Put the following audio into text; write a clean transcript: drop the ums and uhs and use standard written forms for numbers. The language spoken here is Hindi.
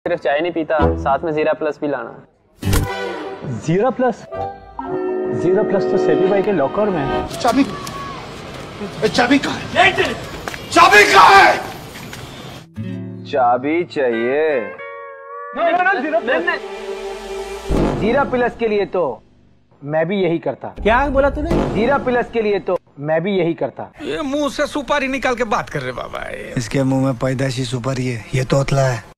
सिर्फ चाय नहीं पीता, साथ में जीरा प्लस भी लाना। जीरा प्लस? जीरा प्लस तो सेबी भाई के लॉकर में है। चाबी कहाँ है? चाबी कहाँ है? चाबी चाहिए? जीरा प्लस के लिए तो मैं भी यही करता। क्या बोला तूने? जीरा प्लस के लिए तो मैं भी यही करता। ये मुंह से सुपारी निकाल के बात कर रहे बाबा। इसके मुंह में पैदाशी सुपारी है, ये तोतला है।